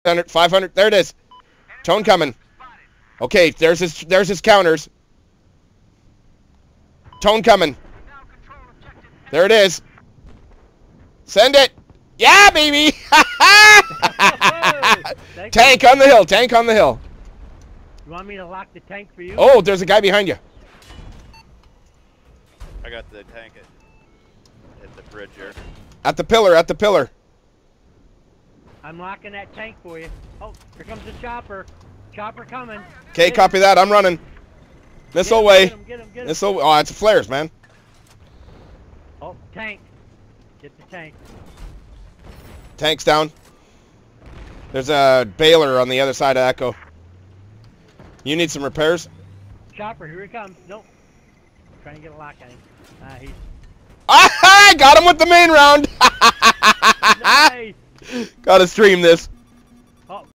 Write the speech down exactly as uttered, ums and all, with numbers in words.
five hundred. There it is. Tone coming. Okay, there's his there's his counters. Tone coming. There it is. Send it. Yeah, baby. Tank on the hill. Tank on the hill. You want me to lock the tank for you? Oh, there's a guy behind you. I got the tank at, at the bridge here. At the pillar. At the pillar. I'm locking that tank for you. Oh, here comes the chopper. Chopper coming. Okay, copy that. I'm running. Missile Get him, away. get him, get him, get him. Missile. Oh, it's flares, man. Oh, tank. Get the tank. Tank's down. There's a Baylor on the other side of Echo. You need some repairs? Chopper, here he comes. Nope. Trying to get a lock on him. Ah, he's... Ah, got him with the main round. Nice. Gotta stream this.